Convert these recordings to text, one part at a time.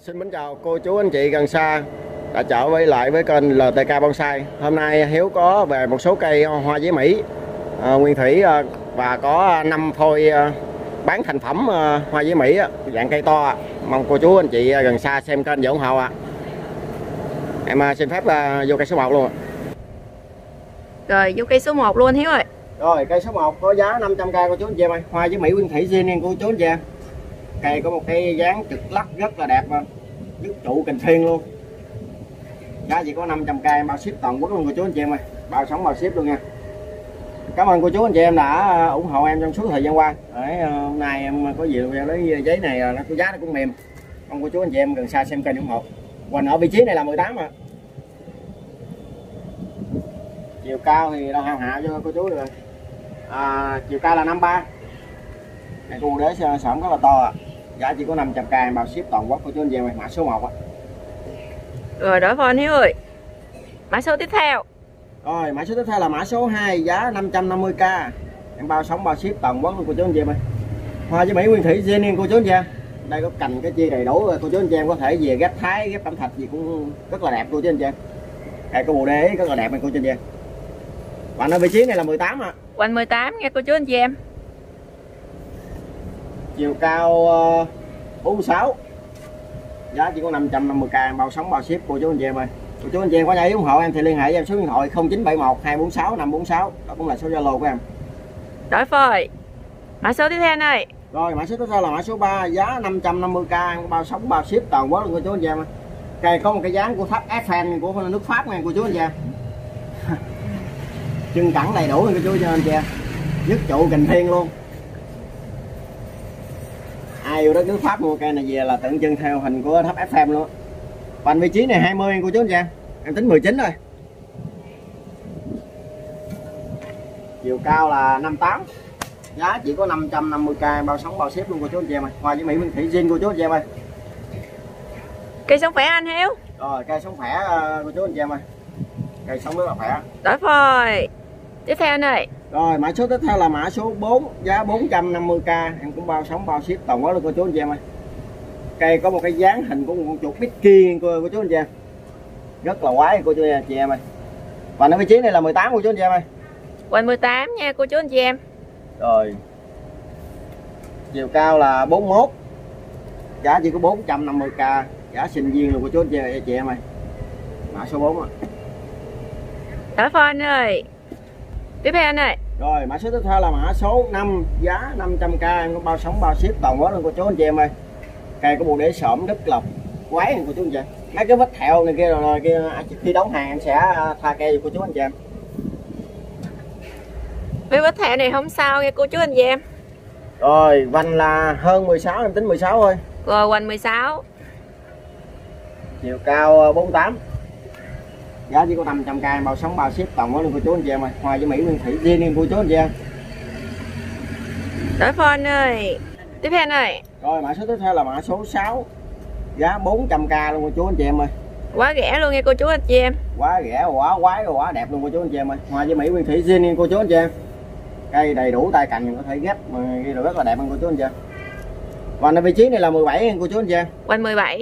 Xin mến chào cô chú anh chị gần xa đã trở lại với kênh LTK Bonsai. Hôm nay Hiếu có về một số cây hoa giấy Mỹ nguyên thủy và có 5 phôi bán thành phẩm hoa giấy Mỹ dạng cây to. Mong cô chú anh chị gần xa xem kênh và ủng hộ ạ. Em xin phép vô cây số 1 luôn. Rồi vô cây số 1 luôn Hiếu ơi. Rồi cây số 1 có giá 500k cô chú anh chị em. Hoa giấy Mỹ nguyên thủy zin cô chú anh chị em. Cây có một cái dáng trực lắc rất là đẹp, dứt trụ kình thiên luôn. Giá chỉ có 500k em bao ship toàn quốc luôn cô chú anh chị em ơi, bao sống bao ship luôn nha. Cảm ơn cô chú anh chị em đã ủng hộ em trong suốt thời gian qua. Hôm nay em có gì lấy giấy này nó có giá nó cũng mềm. Mong cô chú anh chị em gần xa xem kênh ủng hộ. Hoành ở vị trí này là 18 mà. Chiều cao thì đâu hạ cho cô chú rồi. Chiều cao là 53. Này cô đế sởm rất là to. Giá chỉ có 500k em bao ship toàn quốc cô chú anh chị em ơi, mã số 1 á. Rồi đổi phone Hiếu ơi. Mã số tiếp theo. Rồi mã số tiếp theo là mã số 2, giá 550k. Em bao sống bao ship toàn quốc luôn cô chú anh chị em ơi. Hoa giấy Mỹ nguyên thủy zin cô chú anh chị em. Đây có cành cái chia đầy đủ rồi cô chú anh chị em, có thể về ghép thái, ghép tẩm thạch gì cũng rất là đẹp cô chú anh chị em. Đây có bộ đế rất là đẹp này cô chú anh chị em. Hoành ở vị trí này là 18 ạ. Hoành 18 nha cô chú anh chị em. Chiều cao 46. Giá chỉ có 550k em bao sống bao ship cô chú anh chị em ơi. Cô chú anh chị em có nhảy ủng hộ em thì liên hệ với em số điện thoại 0971 246 546, đó cũng là số Zalo của em. Đổi phone. Mã số tiếp theo này. Rồi mã số tiếp theo là mã số 3, giá 550k em bao sống bao ship toàn quốc luôn cô chú anh chị em ơi. Cây có một cái dáng của tháp Eiffel của nước Pháp nha cô chú anh chị em. Chân cẳng đầy đủ cô chú anh chị em, dứt trụ kình thiên luôn. Ai yêu đất nước Pháp mua cây này về là tượng trưng theo hình của tháp Eiffel luôn. Hoành vị trí này 20 cô chú anh chị em tính 19 thôi. Chiều cao là 58. Giá chỉ có 550k bao sống bao ship luôn cô chú anh chị em ơi. Hoa giấy Mỹ nguyên thủy zin cô chú anh chị em ơi. Cây sống khỏe anh Hiếu. Rồi cây sống khỏe cô chú anh chị em ơi. Cây sống rất là khỏe. Đổi phone. Tiếp theo này. Rồi mã số tiếp theo là mã số 4, giá 450k em cũng bao sống bao ship toàn quốc luôn cô chú anh chị em ơi. Cây có một cái dáng hình của một con chuột Mickey cô chú anh chị em, rất là quái cô chú anh chị em ơi. Và ở vị trí này là 18 cô chú anh chị em ơi. Hoành 18 nha cô chú anh chị em. Rồi chiều cao là 41. Giá chỉ có 450k, giá sinh viên luôn cô chú anh chị em ơi. Mã số 4 ạ. Đổi phone ơi. Tiếp theo này. Rồi mã số tiếp theo là mã số 5, giá 500k em có bao sống bao ship toàn quốc luôn cô chú anh chị em ơi. Cây có bộ đế xổm rất lọc quái cô chú anh chị. Mấy cái vết thẹo này kia rồi kia khi đóng hàng em sẽ tha cây cho cô chú anh chị em. Mấy vết thẹo này không sao nha cô chú anh chị em. Rồi vành là hơn 16 em tính 16 thôi. Rồi hoành 16. Chiều cao 48. Giá chỉ có 500k em bao sống bao ship toàn quốc luôn cô chú anh chị em ơi. Hoa giấy Mỹ nguyên thủy zin cô chú anh chị em. Đổi phone ơi. Tiếp theo này. Rồi mã số tiếp theo là mã số 6, giá 400k luôn cô chú anh chị em ơi. Quá rẻ luôn nha cô chú anh chị em. Quá rẻ, quá quái, quá đẹp luôn cô chú anh chị em ơi. Hoa giấy Mỹ nguyên thủy zin cô chú anh chị em. Cây đầy đủ tay cành có thể ghép mà ghi rất là đẹp hơn cô chú anh chị em. Và ở vị trí này là 17 cô chú anh chị em. Hoành 17.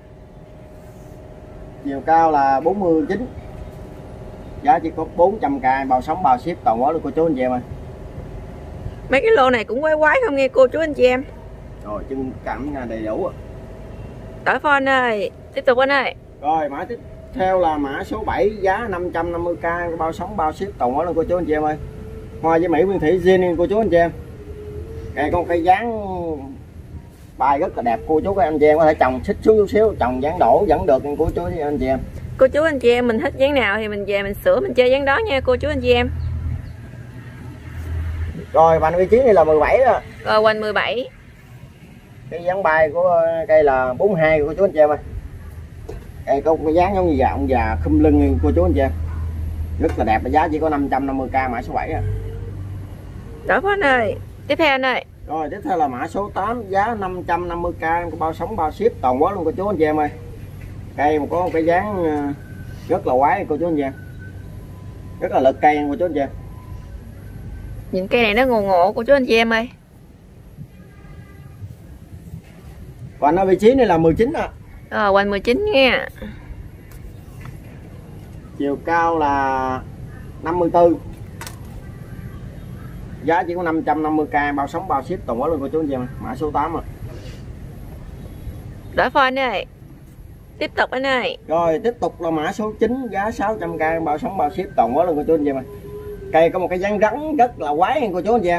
Chiều cao là 49. Giá chỉ có 400k bao sống bao ship toàn quốc luôn cô chú anh chị em ơi. Mấy cái lô này cũng quái quái không nghe cô chú anh chị em. Rồi chân cẳng đầy đủ. Đổi phone ơi. Tiếp tục anh ơi. Rồi mã tiếp theo là mã số 7, giá 550k bao sống bao ship toàn quốc luôn cô chú anh chị em ơi. Hoa giấy Mỹ nguyên thủy zin cô chú anh chị em. Cây có một cái dáng bài rất là đẹp cô chú các anh chị em, có thể trồng xích xuống chút xíu, trồng dáng đổ vẫn được cô chú anh chị em. Cô chú anh chị em mình thích dáng nào thì mình về mình sửa mình chơi dáng đó nha cô chú anh chị em. Rồi và vị trí này là 17 đó. Rồi hoành 17. Cái dáng bài của cây là 42 cô chú anh chị em ơi. Cây có một cái dáng giống như ông già khum lưng cô chú anh chị em, rất là đẹp, giá chỉ có 550k mã số 7 à. Đổi phone ơi. Tiếp theo này. Rồi tiếp theo là mã số 8, giá 550k có bao sống bao ship toàn quốc luôn cô chú anh chị em ơi. Cây mà có một cái dáng rất là quái cô chú anh chị em, rất là lực cây cô chú anh chị em. Những cây này nó ngộ ngộ cô chú anh chị em ơi. Và nó vị trí này là 19 ạ. Hoành 19 nha. Chiều cao là 54. Giá chỉ có 550k, bao sống bao ship toàn quốc luôn cô chú anh chị. Mã số 8 à. Đổi phone anh ơi. Tiếp tục anh ơi. Rồi tiếp tục là mã số 9, giá 600k, bao sống bao ship toàn quốc luôn cô chú anh chị. Cây có một cái dáng rắn rất là quái nha cô chú anh chị em.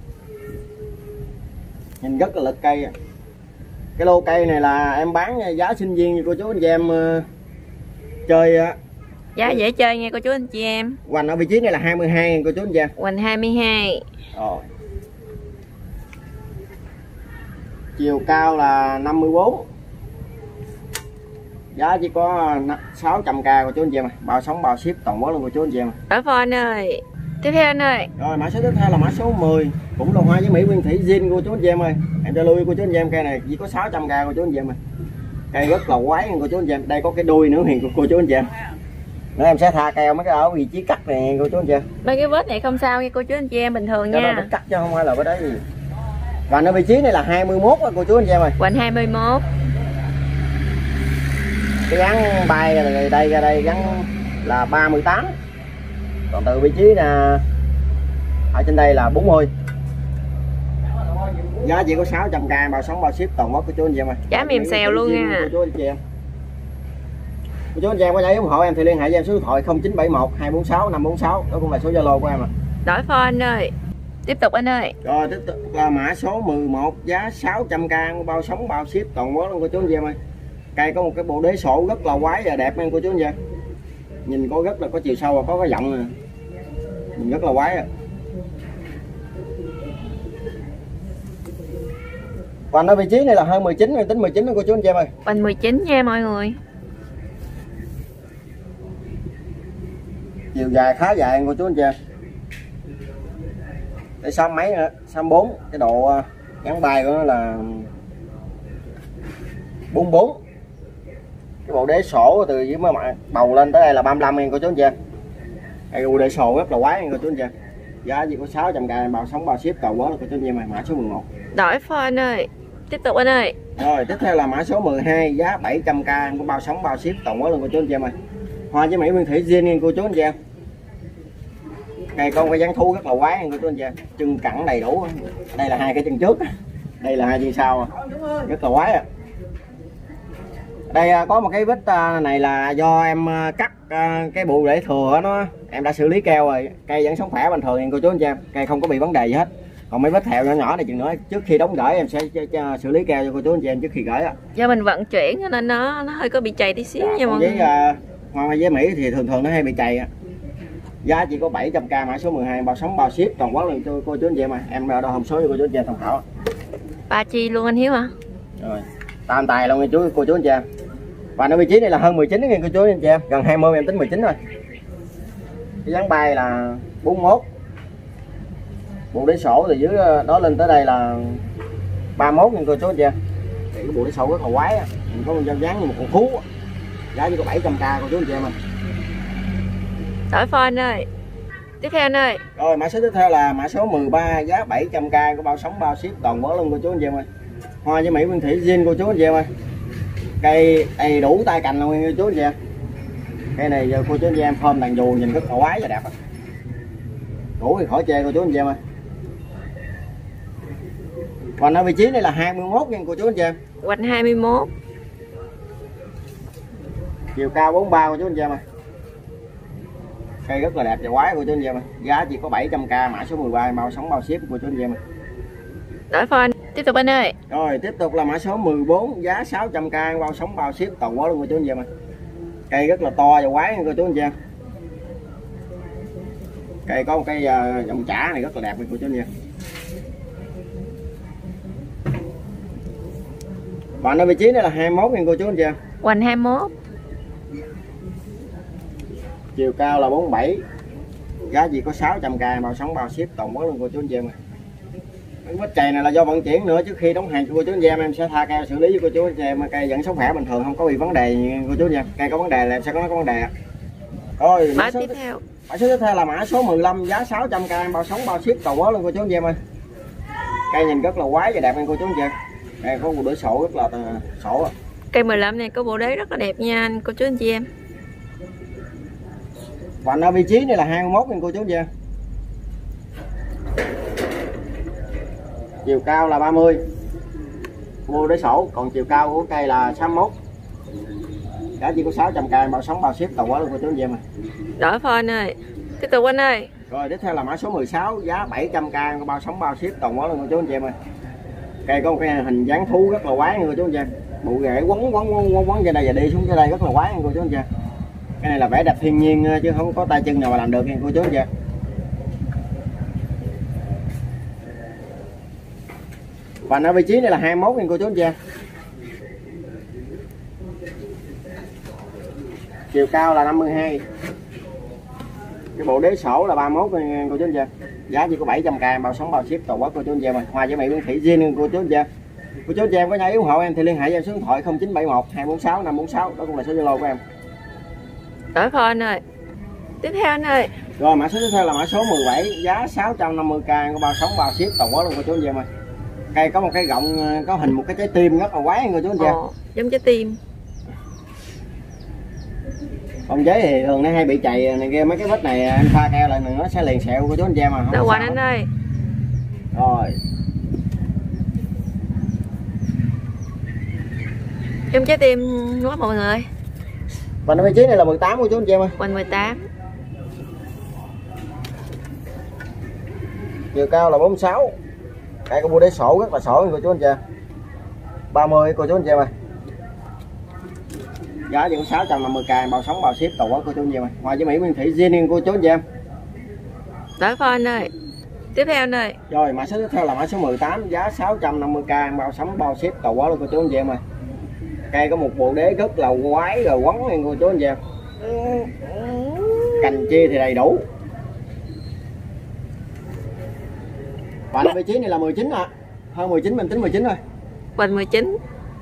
Nhìn rất là lực cây. Cái lô cây này là em bán giá sinh viên như cô chú anh chị em chơi. Giá dễ chơi nha cô chú anh chị em. Hoành ở vị trí này là 22 cô chú anh chị em. Hoành 22. Chiều cao là 54. Giá chỉ có 600k cô chú anh chị em. Bao sống bao ship toàn quốc luôn cô chú anh chị em. Đổi phone anh ơi. Tiếp theo anh ơi. Rồi mã số tiếp theo là mã số 10, cũng là hoa với Mỹ nguyên thủy zin cô chú anh chị em ơi. Em cho lui cô chú anh chị em, cây này chỉ có 600k cô chú anh chị em ơi. Cây rất là quái cô chú anh chị em. Đây có cái đuôi nữa hiền cô chú anh chị em. Nữa em sẽ tha keo mấy cái ở vị trí cắt này cô chú anh chị em. Mấy cái vết này không sao nha cô chú anh chị em, bình thường nha. Đó cắt chứ không phải là cái đấy gì. Và ở vị trí này là 21 cô chú anh chị em ơi. Hoành 21. Cái gắn bay ra đây gắn là 38. Còn từ vị trí là ở trên đây là 40. Giá chỉ có 600k, bao sống bao ship toàn quốc của chú anh chị em ơi. Giá mềm xèo luôn nha cô chú anh chị em. Cô chú anh chị em có giấy ủng hộ em thì liên hệ với em số điện thoại 0971 246 546, đó cũng là số Zalo của em ạ. Đổi phone anh ơi. Tiếp tục anh ơi. Rồi tiếp tục là mã số 11, giá 600k, bao sống bao ship toàn quốc luôn cô chú anh chị em ơi. Cây có một cái bộ đế sổ rất là quái và đẹp nha cô chú anh chị em. Nhìn có rất là có chiều sâu và có cái giọng nè. Nhìn rất là quái à. Hoành ở vị trí này là hơn 19, tính 19 đó cô chú anh chị em ơi. Hoành 19 nha mọi người. Chiều dài khá dài cô chú anh chị em. Để 6 mấy nữa, 64, cái độ gắn bay của nó là 44. Cái bộ đế sổ từ dưới mấy mặt bầu lên tới đây là 35 cô chú anh chị em. Đây bộ đế sổ rất là quái cô chú anh chị em. Giá chỉ có 600k, bao sống bao ship toàn quốc cô chú anh chị em. Mã số 11. Đổi phone anh ơi. Tiếp tục anh ơi. Rồi tiếp theo là mã số 12, giá 700k, có bao sống bao ship toàn quốc luôn cô chú anh chị em ơi. Hoa với Mỹ nguyên thủy zin cô chú anh chị em. Cây con cái dáng thú rất là quái cô chú anh chị em. Chân cẳng đầy đủ. Đây là hai cái chân trước, đây là hai chân sau, rất là quái à. Đây có một cái vết này là do em cắt cái bộ rễ thừa nó, em đã xử lý keo rồi, cây vẫn sống khỏe bình thường cô chú anh chị em, cây không có bị vấn đề gì hết. Còn mấy vết thẹo nhỏ nhỏ này chừng nữa trước khi đóng gửi em sẽ xử lý keo cho cô chú anh chị em trước khi gửi. Do mình vận chuyển nên nó hơi có bị chày tí xíu nha mọi người. Hoa với Mỹ thì thường nó hay bị chày. Giá chỉ có 700k, mã số 12, bao sống bao ship toàn quốc luôn cho cô chú anh chị em. Em đo hồng số cho cô chú anh chị em tham khảo. Ba chi luôn anh Hiếu hả? Rồi tam tài luôn cô chú anh chị em. Và ở vị trí này là hơn 19 cô chú anh chị em, gần 20 em tính 19 thôi. Cái dáng bay là 41. Bộ đế sổ từ dưới đó lên tới đây là 31 cô chú anh chị em. Cái bộ đế sổ rất là quái á, mình có một dáng như một con thú. Giá chỉ có 700k cô chú anh chị em mình. Đổi phone anh ơi. Tiếp theo anh ơi. Rồi mã số tiếp theo là mã số 13, giá 700k, có bao sống bao ship toàn quốc luôn cô chú anh chị em ơi. Hoa với Mỹ nguyên thủy zin cô chú anh chị em ơi. Cây đầy đủ tay cành luôn cô chú anh chị em. Cây này giờ cô chú anh chị em phơm đàn dù nhìn rất là quái và đẹp á. Đủ thì khỏi chê cô chú anh chị em ơi. Còn ở vị trí này là 21 nha cô chú anh chị em. Hoành 21. Chiều cao 43 cô chú anh chị em ơi. Cây rất là đẹp và quái cô chú anh chị em ơi. Giá chỉ có 700k, mã số 13, bao sống bao ship cô chú anh chị em ơi. Đổi phone. Tiếp tục anh ơi. Rồi tiếp tục là mã số 14, giá 600k, bao sống bao ship toàn quốc luôn cô chú anh chị em ơi. Cây rất là to và quái cô chú anh chị em. Cây có một cây dòng chả này rất là đẹp cô chú anh chị em. Và ở vị trí này là 21 cô chú anh chị em. Hoành 21. Chiều cao là 47. Giá chỉ có 600k, bao sống bao ship toàn quốc luôn cô chú anh chị em. Cái vết chày này là do vận chuyển nữa, trước khi đóng hàng cho cô chú anh chị em sẽ tha keo xử lý với cô chú anh chị em. Cây vẫn sống khỏe bình thường, không có bị vấn đề cô chú anh chị em. Cây có vấn đề là em sẽ có vấn đề. Rồi Mã tiếp theo. Mã số tiếp theo là mã số 15, giá 600k, bao sống bao ship toàn quốc luôn cô chú anh chị em ơi. Cây nhìn rất là quái và đẹp cô chú anh chị em. Đây có một đôi sổ rất là sổ. Cây 15 này có bộ đế rất là đẹp nha anh cô chú anh chị em. Vành ở vị trí này là 21 nha cô chú anh chị em. Chiều cao là 30. Mua đế sổ, còn chiều cao của cây là 61. Giá chỉ có 600k, bao sống bao ship tàu quá luôn cô chú anh chị em. Đổi phone ơi. Tiếp tục anh ơi. Rồi tiếp theo là mã số 16, giá 700k, bao sống bao ship tàu quá luôn cô chú anh chị em ơi. Cây có một cái hình dáng thú rất là quái nha cô chú anh chị em. Bộ rễ quấn trên đây và đi xuống dưới đây rất là quái nha cô chú anh chị em. Cái này là vẽ đẹp thiên nhiên chứ không có tay chân nào mà làm được nha cô chú anh chị em. Và ở vị trí này là 21 nha cô chú anh chị em. Chiều cao là 52. Cái bộ đế sổ là 31 nha cô chú anh chị em. Giá chỉ có 700k, bao sống bao ship toàn quốc cô chú anh chị em. Hoa với Mỹ Nguyễn Thị Diên cô chú anh chị em. Cô chú anh chị em có nhớ ủng hộ em thì liên hệ với số điện thoại 0971 246 546, đó cũng là số Zalo của em. Đổi phone anh ơi. Tiếp theo anh ơi. Rồi mã số tiếp theo là mã số 17, giá 650k, có bao sống bao ship toàn quốc luôn cô chú anh chị em ơi. Cây có một cái gọng có hình một cái trái tim rất là quái cô chú anh chị em. Giống trái tim. Con giấy thì thường nó hay bị chày này kia, mấy cái vết này anh pha keo lại nó sẽ liền sẹo cô chú anh chị em mà. Đâu quanh anh ơi. Rồi. Giống trái tim quá mọi người. Và vị trí này là 18 cô chú anh chị em ơi. Quanh 18. Chiều cao là 46. Đây có mua đế sổ rất là sổ cô chú anh chị em. 30 cô chú anh chị em ơi. Giá chỉ có 650k, bao sống bao ship toàn quốc cô chú anh chị em ơi. Hoa với Mỹ Nguyễn Thị Diên cô chú anh chị em. Đổi phone anh ơi. Tiếp theo anh ơi. Rồi mã số tiếp theo là mã số 18, giá 650k, bao sống bao ship toàn quốc luôn cô chú anh chị em ơi. Cây có một bộ đế rất là quái rồi quấn lên cô chú anh chị em. Cành chia thì đầy đủ. Và vị trí này là 19 ạ. Hơn 19 mình tính 19 thôi. Quanh 19.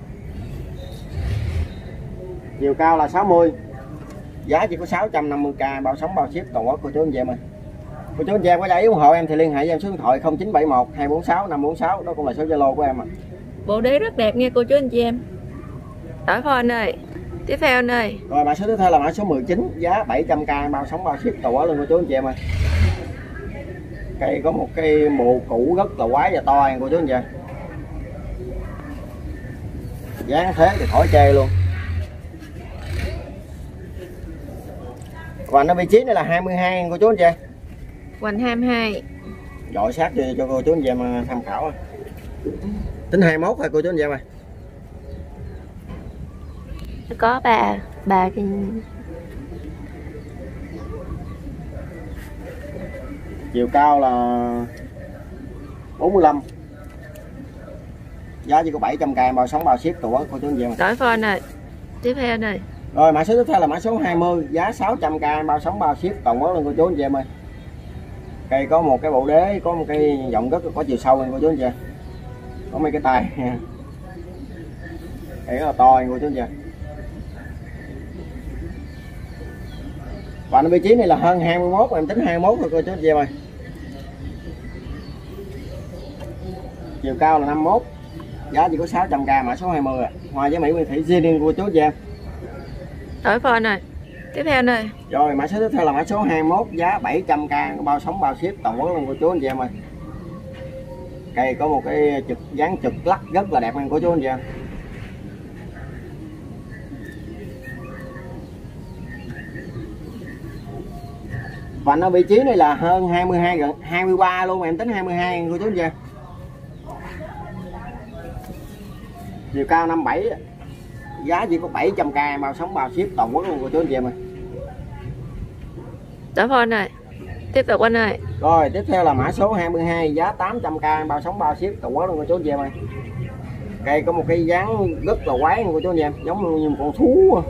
Chiều cao là 60. Giá chỉ có 650k, bao sống bao ship toàn quốc cô chú anh chị em ơi. Cô chú anh chị em có giải ủng hộ em thì liên hệ với em số điện thoại 0971 246 546, đó cũng là số Zalo của em ạ. Bộ đế rất đẹp nha cô chú anh chị em. Đổi phone anh ơi. Tiếp theo anh ơi. Rồi mã số tiếp theo là mã số 19, giá 700k, bao sống bao ship toàn quốc luôn cô chú anh chị em ơi. Cây có một cây mùa cũ rất là quái và to cô chú anh chị em. Dáng thế thì khỏi chê luôn. Và nó vị trí này là 22 cô chú anh chị. Quanh 22. Dọi sát cho cô chú anh chị em tham khảo. Tính 21 thôi cô chú anh chị em ơi. Có bà cái chiều cao là 45. Giá chỉ có 700k, bao sống bao ship toàn quốc cô chú anh chị em. Đổi phone rồi. Tiếp theo này. Rồi mã số tiếp theo là mã số 20, giá 600k, bao sống bao ship toàn quốc luôn cô chú anh chị em ơi. Cây có một cái bộ đế, có một cái giọng rất có chiều sâu cô chú anh chị. Có mấy cái tay. Cây rất là to cô chú anh chị. Và vị trí này là hơn 21, em tính 21 thôi cô chú anh chị em ơi. Chiều cao là 51. Giá chỉ có 600k, mã số 20 ạ. Hoa với Mỹ Nguyễn Thị Diên cô chú anh chị em. Đổi phone rồi. Tiếp theo này. Rồi mã số tiếp theo là mã số 21, giá 700k, bao sống bao ship toàn quốc luôn cô chú anh chị em ơi. Cây có một cái dáng trực lắc rất là đẹp anh cô chú anh chị em. Và ở vị trí này là hơn 22, gần 23 luôn, em tính 22 cô chú anh chị em. Chiều cao 57, giá chỉ có 700k, bao sống bao ship toàn quốc luôn cô chú anh chị em ơi. Đổi phone rồi. Tiếp tục anh ơi. Rồi tiếp theo là mã số 22, giá 800k, bao sống bao ship toàn quốc luôn cô chú anh chị em ơi. Cây có một cái dáng rất là quái cô chú anh chị em, giống như một con thú.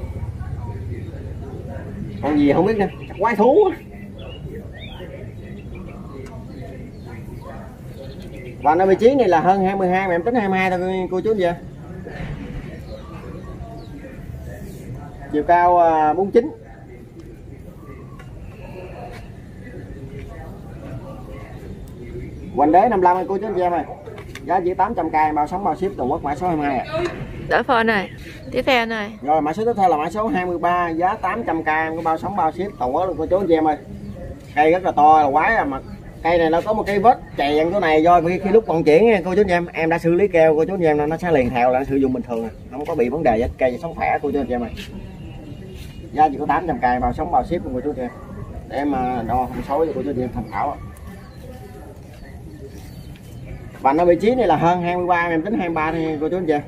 Con gì không biết nữa, quái thú. Và ở vị trí này là hơn 22 mà em tính 22 thôi cô chú anh chị. Chiều cao 49. Hoành đế 55 cô chú anh chị em ơi. Giá chỉ 800k em bao sóng bao ship toàn quốc, mã số 22 ạ. Đổi phone này. Tiếp theo này. Rồi mã số tiếp theo là mã số 23, giá 800k em có bao sóng bao ship toàn quốc luôn cô chú anh chị em ơi. Cây rất là to là quái à, mà cây này nó có một cái vết chèn chỗ này do khi lúc vận chuyển nha cô chú anh em đã xử lý keo cô chú anh em, nó sẽ liền theo là sử dụng bình thường, không có bị vấn đề gì. Cây sống khỏe cô chú anh em ơi. Giá chỉ có 800k bao sóng bao ship luôn cô chú anh em. Để em đo thông số cho cô chú anh em tham khảo. Vành ở vị trí này là hơn 23, em tính 23 thôi cô chú anh chị.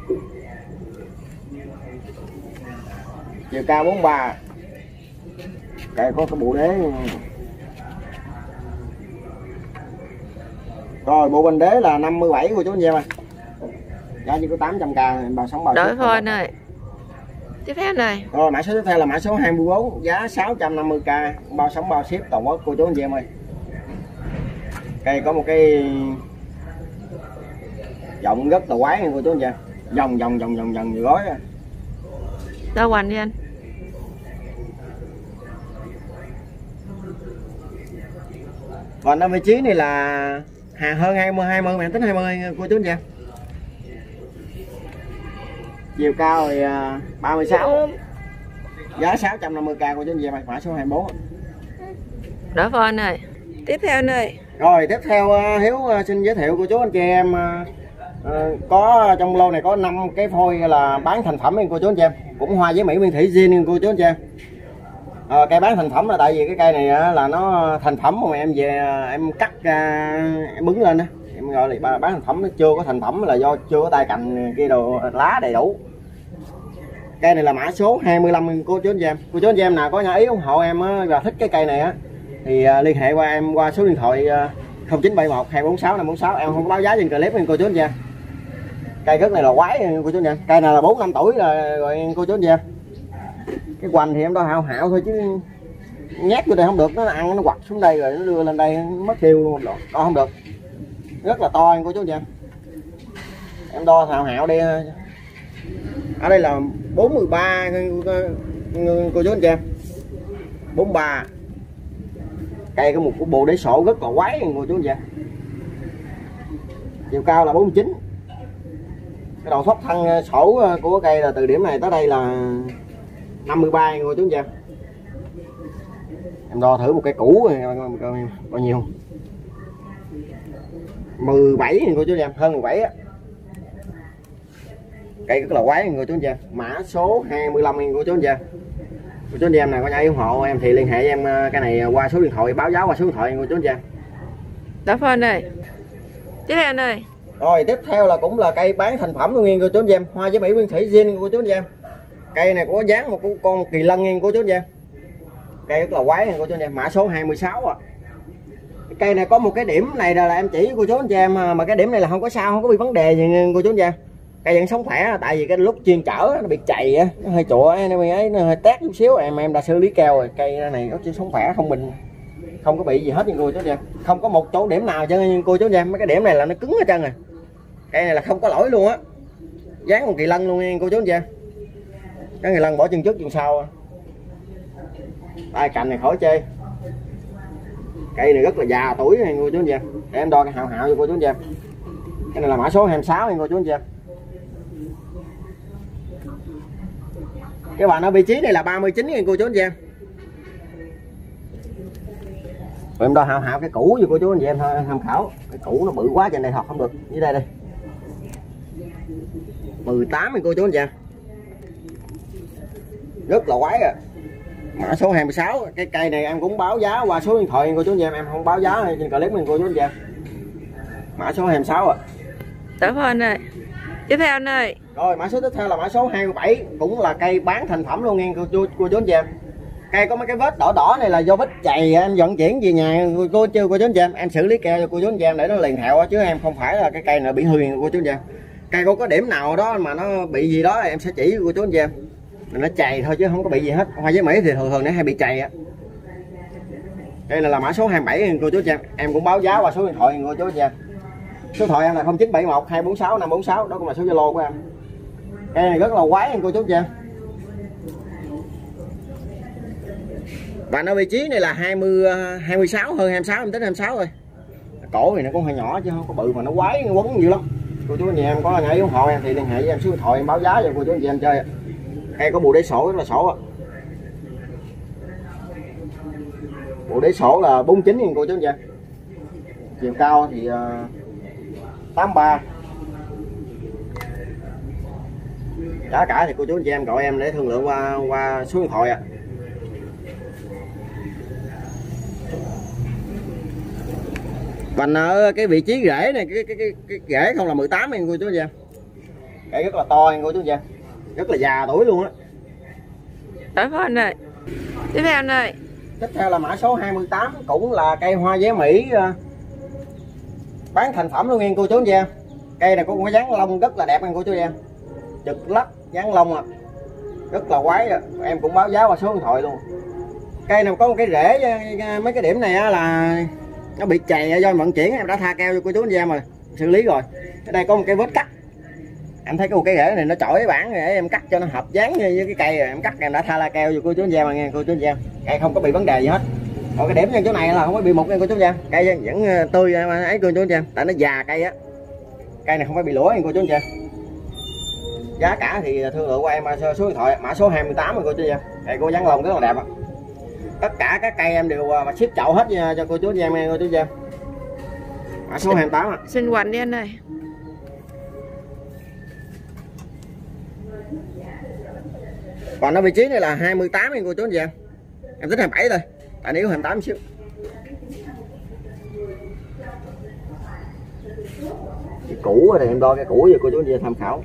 Chiều cao 43. Cây có cái bộ đế. Rồi bộ bình đế là 57 cô chú anh chị em. Giá chỉ có 800k bao sóng bao ship. Đổi phone này. Tiếp theo này. Rồi mã số tiếp theo là mã số 24, giá 650k bao sóng bao ship toàn quốc cô chú anh chị em ơi. Cây có một cái giọng rất là quái nha cô chú anh chị. Vòng như gói. Đo hoành đi anh. Còn ở vị trí này là hơn 20 mà em tính 20 cô chú anh chị. Chiều cao thì 36. Giá 650k cô chú anh chị, mã số 24. Đổi phone này. Tiếp theo này. Rồi tiếp theo Hiếu xin giới thiệu cô chú anh chị em, có trong lô này có 5 cái phôi là bán thành phẩm cô chú anh chị em, cũng hoa với Mỹ nguyên thủy zin cô chú anh chị em. Cây bán thành phẩm là tại vì cái cây này là nó thành phẩm mà em về em cắt em bứng lên đó, em gọi là bán thành phẩm. Nó chưa có thành phẩm là do chưa có tay cành kia đồ lá đầy đủ. Cây này là mã số 25 cô chú anh chị em. Cô chú anh chị em nào có nhà ý ủng hộ em và thích cái cây này á thì liên hệ qua em qua số điện thoại 0971 246 546. Em không có báo giá trên clip cô chú anh chị em. Cây rất này là quái cô chú anh chị em. Cây này là 4-5 tuổi rồi cô chú anh chị em. Cái hoành thì em đo hảo thôi chứ nhét vô đây không được, nó ăn nó quặt xuống đây rồi nó đưa lên đây mất tiêu luôn, đo không được. Rất là to cô chú anh chị em đo hảo đi. Ở đây là 43 cô chú anh chị em, 43. Cây có một cái bộ đế sổ rất là quái cô chú anh chị. Chiều cao là 49. Cái đầu thoát thân sổ của cây là từ điểm này tới đây là 53 cô chú anh chị. Em đo thử một cây cũ bao nhiêu. 17 cô chú anh chị, hơn 17 á. Cây rất là quái cô chú anh chị. Mã số 25 cô chú anh chị. Cô chú anh chị em nào có nhà ủng hộ em thì liên hệ với em cái này qua số điện thoại, báo giá qua số điện thoại cô chú anh chị. Đổi phone này. Tiếp theo này. Rồi tiếp theo là cũng là cây bán thành phẩm luôn cô chú anh chị em, hoa với Mỹ nguyên thủy zin cô chú anh chị em. Cây này có dáng một con kỳ lân nha cô chú anh chị em. Cây rất là quái cô chú anh chị em, mã số 26 à. Cây này có một cái điểm này là em chỉ cô chú anh chị em, mà cái điểm này là không có sao, không có bị vấn đề gì cô chú anh chị em. Cây vẫn sống khỏe, tại vì cái lúc chuyên chở nó bị chày á, nó hơi chùa nó hơi tét chút xíu, em đã xử lý keo rồi. Cây này nó chỉ sống khỏe không bình, không có bị gì hết nha cô chú anh chị em. Không có một chỗ điểm nào chứ cô chú anh chị em. Mấy cái điểm này là nó cứng hết trơn rồi. Cây này là không có lỗi luôn á, dáng con kỳ lân luôn nha cô chú anh chị em. Cái kỳ lân bỏ chân trước chân sau, tay cành này khỏi chê. Cây này rất là già tuổi nha cô chú anh chị em. Để em đo cái hào cho cô chú anh chị em. Cái này là mã số 26 nha cô chú anh chị em. Cái bạn ở vị trí này là 39 nha cô chú anh chị em. Rồi em đo hào cái cũ cho cô chú anh chị em thôi tham khảo. Cái cũ nó bự quá trên đây thật không được. Dưới đây 18 nha cô chú anh chị em. Rất là quái à. Mã số 26. Cái cây này em cũng báo giá qua số điện thoại cô chú anh chị em không báo giá trên clip mình cô chú anh chị em. Mã số 26 à. Đổi phone này. Tiếp theo này. Rồi mã số tiếp theo là mã số 27, cũng là cây bán thành phẩm luôn nha cô chú anh chị em. Cây có mấy cái vết đỏ đỏ này là do vết chày em vận chuyển về nhà cô chú anh chị em xử lý keo cho cô chú anh chị em để nó liền thẹo, chứ em không phải là cái cây này bị hư cô chú anh chị em. Cây có điểm nào đó mà nó bị gì đó em sẽ chỉ cô chú anh chị em. Nó chày thôi chứ không có bị gì hết. Hoa với Mỹ thì thường nó hay bị chày á. Đây là mã số 27 cô chú anh chị em cũng báo giá qua số điện thoại cô chú anh chị em. Số điện thoại em là 0971 246 546, đó cũng là số Zalo của em. Cây này rất là quái cô chú anh chị em. Và nó vị trí này là 26 hơn 26, em tính 26 thôi. cổ thì nó cũng hơi nhỏ chứ không có bự mà nó quái nó quấn dữ lắm. Cô chú anh chị em có nhảy ủng hộ em thì liên hệ với em số điện thoại em báo giá cho cô chú anh chị em chơi. Cây có bộ đế sổ rất là sổ á. Bộ đế sổ là 49 nha cô chú anh chị. Chiều cao thì 83. Giá cả thì cô chú anh chị em gọi em để thương lượng qua số điện thoại ạ. Vành ở cái vị trí rễ này, cái rễ không là 18 nha cô chú anh chị em. Cây rất là to nha cô chú anh chị em. Rất là già tuổi luôn á. Đổi phone rồi. Tiếp theo anh ơi. Tiếp theo là mã số 28, cũng là cây hoa vé Mỹ bán thành phẩm luôn nha cô chú anh chị em. Cây này có một cái dáng lông rất là đẹp nha cô chú anh chị em. Trực lắc dáng lông rất là quái à. Em cũng báo giá qua số điện thoại luôn. Cây này có một cái rễ, mấy cái điểm này á là nó bị chày do vận chuyển, em đã tha keo cho cô chú anh chị em rồi, xử lý rồi. Ở đây có một cái vết cắt, em thấy cái rễ này nó chổi cái bảng để em cắt cho nó hợp dáng với cái cây rồi em cắt, em đã tha la keo cho cô chú anh chị em nghe cô chú anh chị em. Cây không có bị vấn đề gì hết. Còn cái điểm trên chỗ này là không có bị mục nha cô chú anh chị em. Cây vẫn tươi ấy cô chú anh chị em, tại nó già cây á. Cây này không phải bị lũa nha cô chú anh chị em. Giá cả thì thương lượng qua em số điện thoại mã số 28 cô chú anh chị em. Cây có dáng lông rất là đẹp. Tất cả các cây em đều mà ship chậu hết cho cô chú anh em nghe cô chú anh em. Mã số 28 ạ. Xin quanh đi anh ơi. Còn ở vị trí này là 28 nha cô chú anh chị em. Em tính 27 thôi. Tại nếu 28 xíu. Cái cũ thì em đo cái cũ cho cô chú anh chị tham khảo.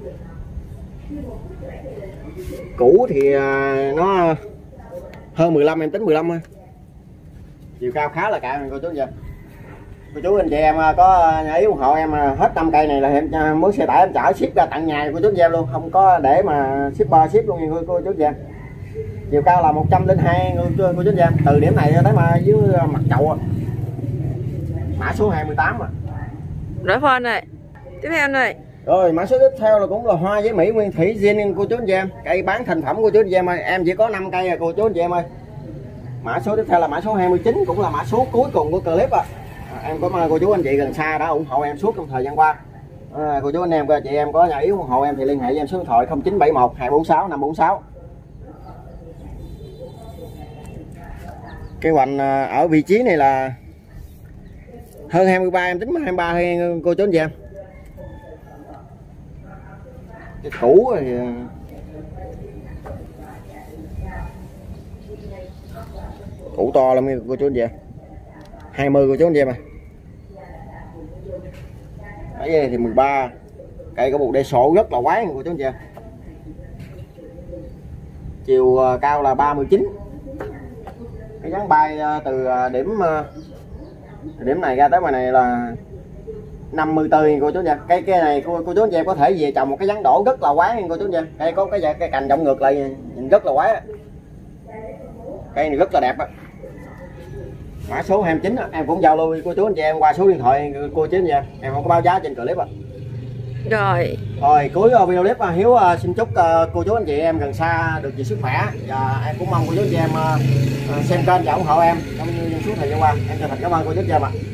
Cũ thì nó hơn 15, em tính 15 thôi. Chiều cao khá là cao cô chú anh chị. Cô chú anh chị em có ý ủng hộ em hết 5 cây này là em mướn xe tải em chở ship ra tận nhà cô chú anh chị em luôn, không có để mà shipper ship luôn nha cô chú anh chị em. Chiều cao là 102 cô chú anh chị em, từ điểm này tới mà dưới mặt chậu. Mã số 28 à. Đổi phone rồi. Tiếp theo anh ơi. Rồi mã số tiếp theo là cũng là hoa với Mỹ nguyên thủy zin cô chú anh chị em. Cây bán thành phẩm cô chú anh chị em ơi, em chỉ có 5 cây à cô chú anh chị em ơi. Mã số tiếp theo là mã số 29, cũng là mã số cuối cùng của clip à. Em cảm ơn cô chú anh chị gần xa đã ủng hộ em suốt trong thời gian qua. Cô chú anh em chị em có nhà yếu ủng hộ em thì liên hệ với em số điện thoại 0971 246 546. Cái hoành ở vị trí này là hơn 23, em tính 23 hay cô chú anh chị em. Cái cũ thì củ to lắm cô chú anh chị em. 20 cô chú anh chị em à. Cái này thì 13. Cây có một đê sổ rất là quái cô chú anh chị em. Chiều cao là 39. Cái dáng bay từ điểm này ra tới ngoài này là 54 cô chú anh chị. Cây này cô chú anh chị em có thể về trồng một cái dáng đổ rất là quái cô chú anh chị. Cây có cái cành rộng ngược lại nhìn rất là quái. Cây này rất là đẹp á. Mã số 29 em cũng giao lưu cô chú anh chị em qua số điện thoại cô chú anh chị em không có báo giá trên clip ạ. Rồi cuối video clip Hiếu xin chúc cô chú anh chị em gần xa được nhiều sức khỏe, và em cũng mong cô chú anh chị em xem kênh và ủng hộ em trong suốt thời gian qua. Em chân thành cảm ơn cô chú anh chị em ạ.